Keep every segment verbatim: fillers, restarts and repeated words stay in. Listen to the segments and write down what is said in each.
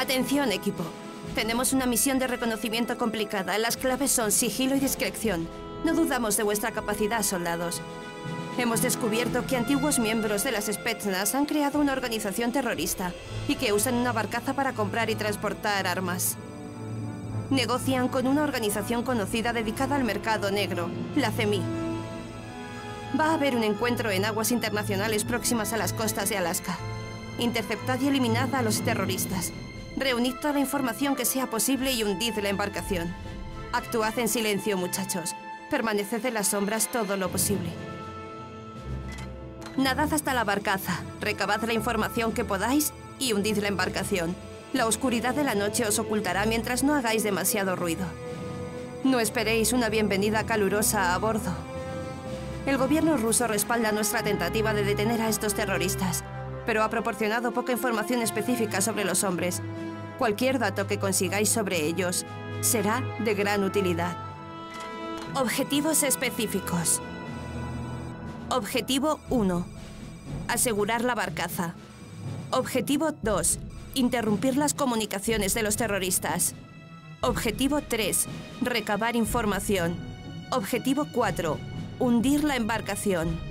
Atención, equipo. Tenemos una misión de reconocimiento complicada. Las claves son sigilo y discreción. No dudamos de vuestra capacidad, soldados. Hemos descubierto que antiguos miembros de las Spetsnaz han creado una organización terrorista y que usan una barcaza para comprar y transportar armas. Negocian con una organización conocida dedicada al mercado negro, la C M I. Va a haber un encuentro en aguas internacionales próximas a las costas de Alaska. Interceptad y eliminad a los terroristas. Reunid toda la información que sea posible y hundid la embarcación. Actuad en silencio, muchachos. Permaneced en las sombras todo lo posible. Nadad hasta la barcaza, recabad la información que podáis y hundid la embarcación. La oscuridad de la noche os ocultará mientras no hagáis demasiado ruido. No esperéis una bienvenida calurosa a bordo. El gobierno ruso respalda nuestra tentativa de detener a estos terroristas, pero ha proporcionado poca información específica sobre los hombres. Cualquier dato que consigáis sobre ellos será de gran utilidad. Objetivos específicos. Objetivo uno. Asegurar la barcaza. Objetivo dos. Interrumpir las comunicaciones de los terroristas. Objetivo tres. Recabar información. Objetivo cuatro. Hundir la embarcación.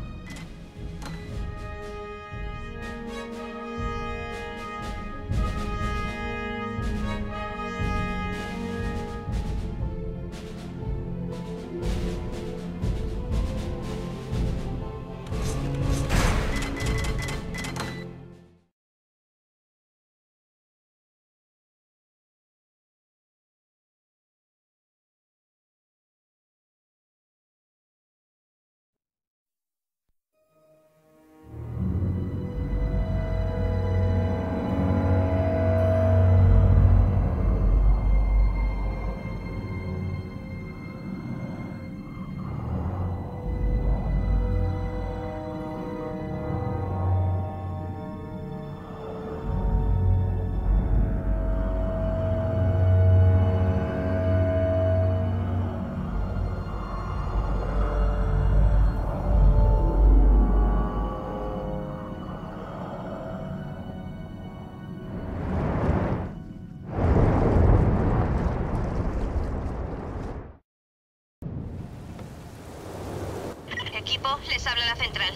Equipo, les habla la central.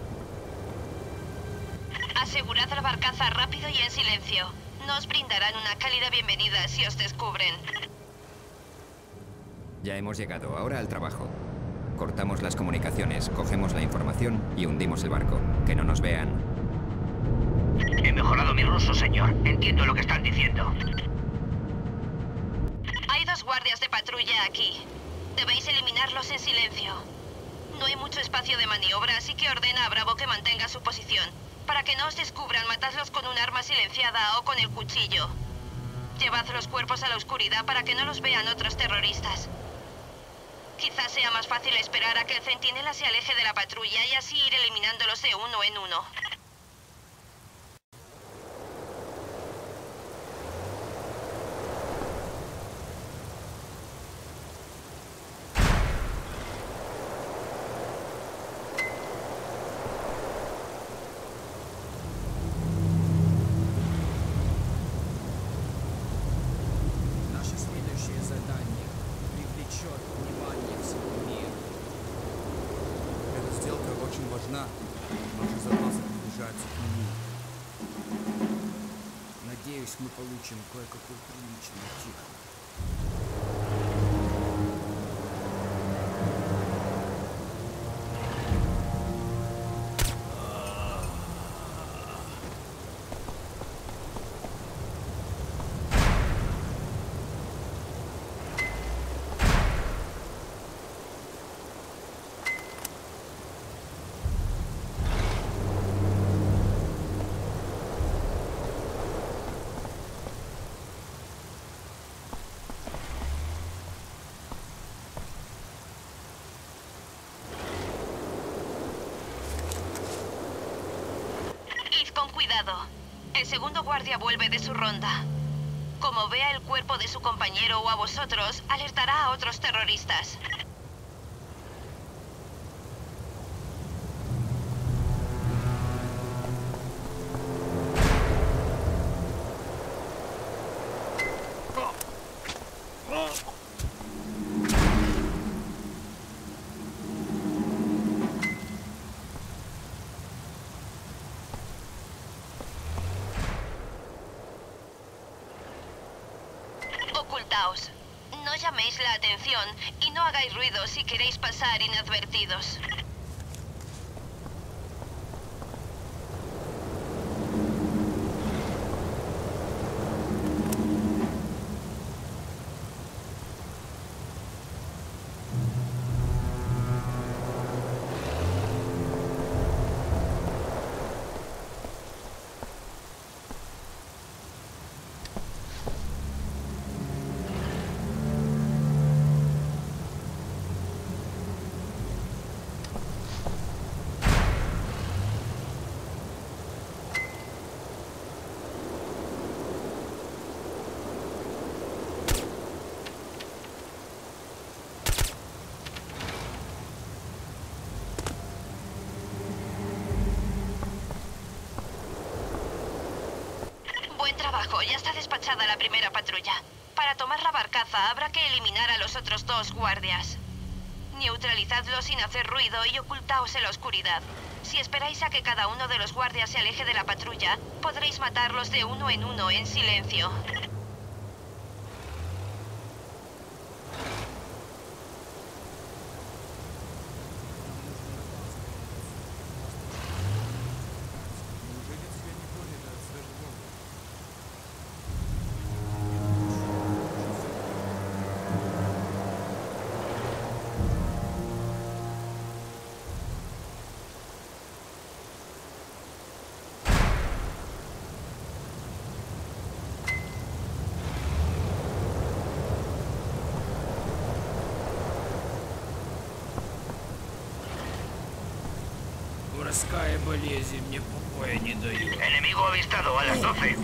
Asegurad la barcaza rápido y en silencio. No os brindarán una cálida bienvenida si os descubren. Ya hemos llegado, ahora al trabajo. Cortamos las comunicaciones, cogemos la información y hundimos el barco. Que no nos vean. He mejorado mi ruso, señor. Entiendo lo que están diciendo. Hay dos guardias de patrulla aquí. Debéis eliminarlos en silencio. No hay mucho espacio de maniobra, así que ordena a Bravo que mantenga su posición. Para que no os descubran, matadlos con un arma silenciada o con el cuchillo. Llevad los cuerpos a la oscuridad para que no los vean otros terroristas. Quizás sea más fácil esperar a que el centinela se aleje de la patrulla y así ir eliminándolos de uno en uno. Наша запаса приближается к нему. Надеюсь, мы получим кое-какой приличный тир. Con cuidado. El segundo guardia vuelve de su ronda. Como vea el cuerpo de su compañero o a vosotros, alertará a otros terroristas. ocultaos. No llaméis la atención y no hagáis ruido si queréis pasar inadvertidos. Buen trabajo, ya está despachada la primera patrulla. Para tomar la barcaza habrá que eliminar a los otros dos guardias. Neutralizadlos sin hacer ruido y ocultaos en la oscuridad. Si esperáis a que cada uno de los guardias se aleje de la patrulla, podréis matarlos de uno en uno en silencio. Морская болезнь мне покоя не дает. Enemigo avistado a las doce.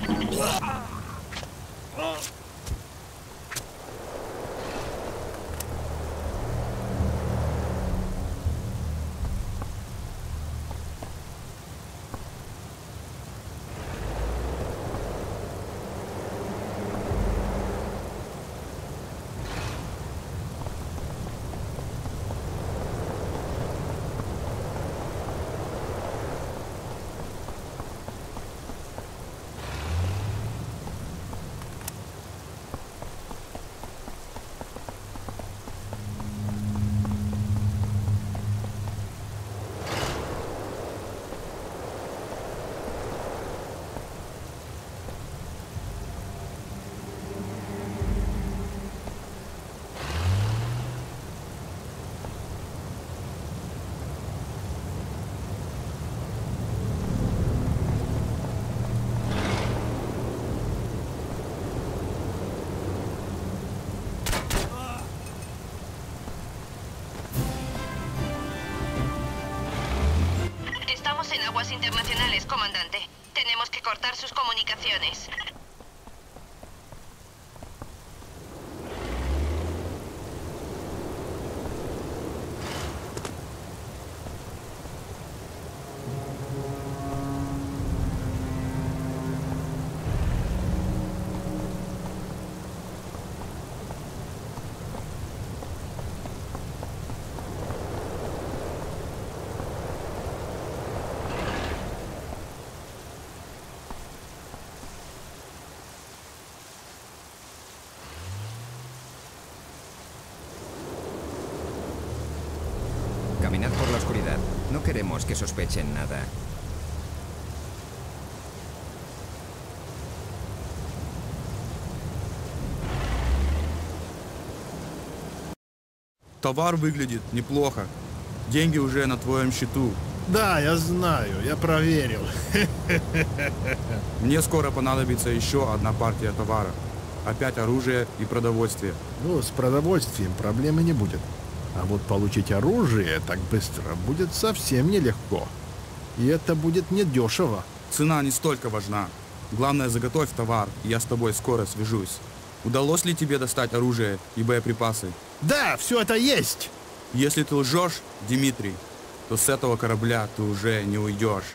En aguas internacionales, comandante. Tenemos que cortar sus comunicaciones. Caminad por la oscuridad. No queremos que sospechen nada. Товар выглядит неплохо. Деньги уже на твоем счету. Да, я знаю, я проверил. Мне скоро понадобится еще одна партия товара. Опять оружие и продовольствие. Ну, с продовольствием проблемы не будет. А вот получить оружие так быстро будет совсем нелегко. И это будет недешево. Цена не столько важна. Главное, заготовь товар, и я с тобой скоро свяжусь. Удалось ли тебе достать оружие и боеприпасы? Да, все это есть! Если ты лжешь, Дмитрий, то с этого корабля ты уже не уйдешь.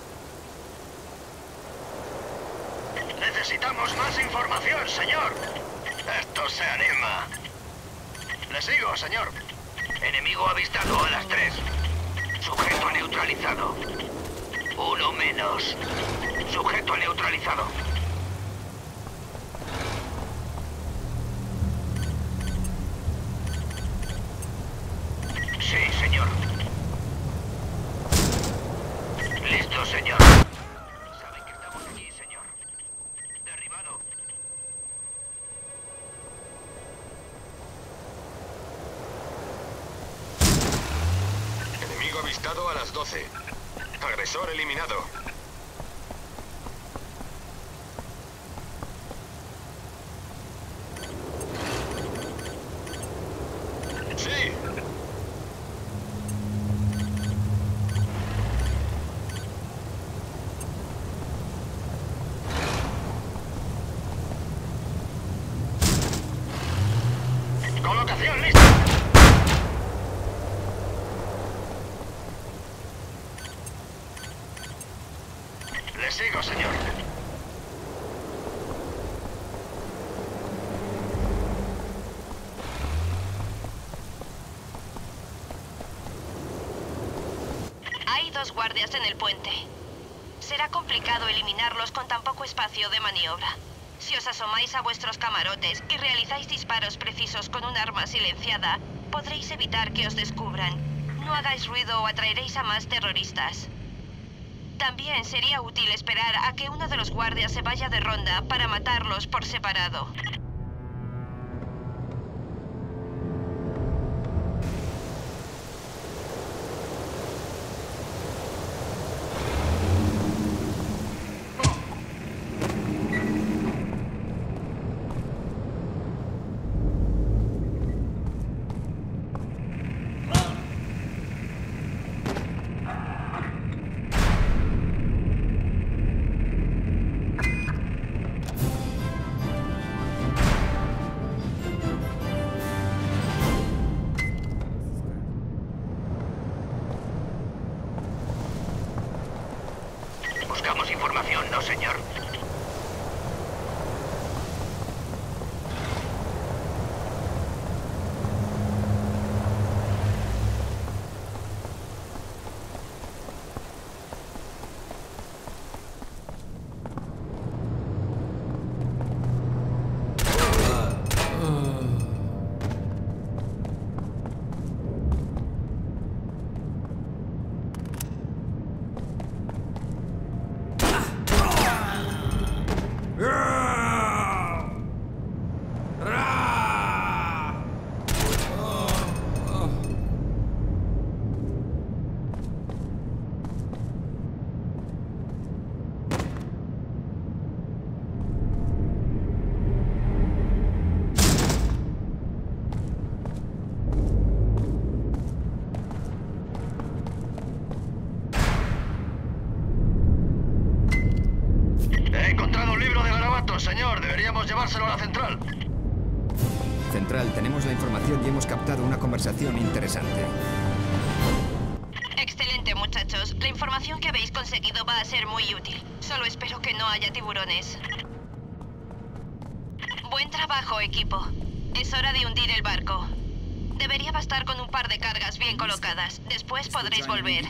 Necesitamos más información, señor. Esto se anima. Le sigo, señor. Enemigo avistado a las tres. Sujeto neutralizado. Uno menos. Sujeto neutralizado. enemigo avistado a las doce. Agresor eliminado. Sí. Colocación lista. Le sigo, señor. Hay dos guardias en el puente. Será complicado eliminarlos con tan poco espacio de maniobra. Si os asomáis a vuestros camarotes y realizáis disparos precisos con un arma silenciada, podréis evitar que os descubran. No hagáis ruido o atraeréis a más terroristas. También sería útil esperar a que uno de los guardias se vaya de ronda para matarlos por separado. Buscamos información, ¿no, señor? He encontrado un libro de garabatos, señor. Deberíamos llevárselo a la central. Central, tenemos la información y hemos captado una conversación interesante. Excelente, muchachos. La información que habéis conseguido va a ser muy útil. Solo espero que no haya tiburones. Buen trabajo, equipo. Es hora de hundir el barco. Debería bastar con un par de cargas bien colocadas. Después podréis volver.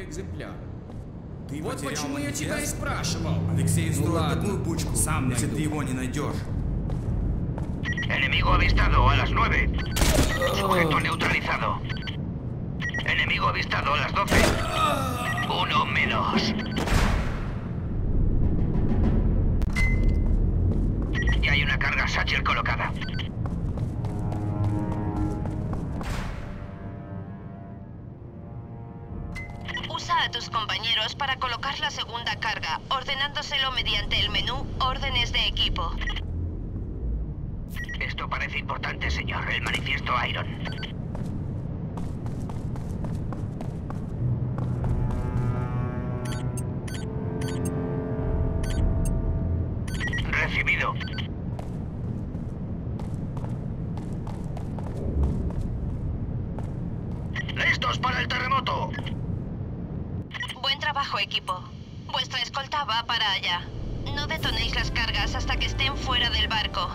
Вот почему я тебя и спрашивал. Алексей Ну строит ладно, такую бучку, сам если найду. ты его не найдешь. Enemigo avistado a las nueve. Sujeto neutralizado. Enemigo avistado a las doce. Uno menos. Y hay una carga Satchel colocada. Usa a tus compañeros para colocar la segunda carga, ordenándoselo mediante el menú Órdenes de equipo. Esto parece importante, señor. El manifiesto Iron. Recibido. ¡Listos para el terremoto! Buen trabajo, equipo. Vuestra escolta va para allá. No detonéis las cargas hasta que estén fuera del barco.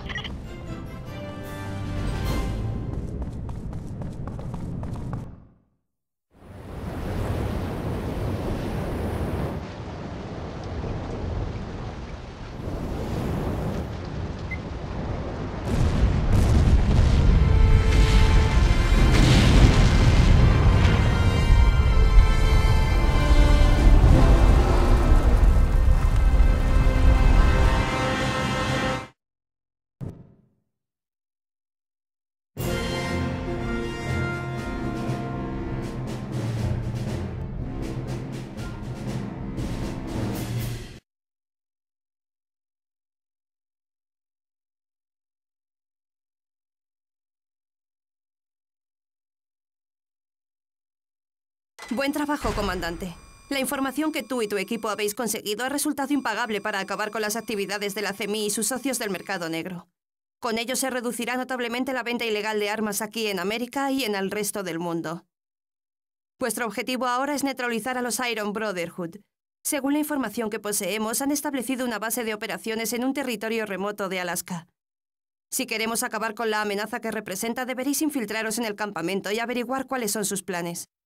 Buen trabajo, comandante. La información que tú y tu equipo habéis conseguido ha resultado impagable para acabar con las actividades de la C M I y sus socios del mercado negro. Con ello se reducirá notablemente la venta ilegal de armas aquí en América y en el resto del mundo. Vuestro objetivo ahora es neutralizar a los Iron Brotherhood. Según la información que poseemos, han establecido una base de operaciones en un territorio remoto de Alaska. Si queremos acabar con la amenaza que representa, deberéis infiltraros en el campamento y averiguar cuáles son sus planes.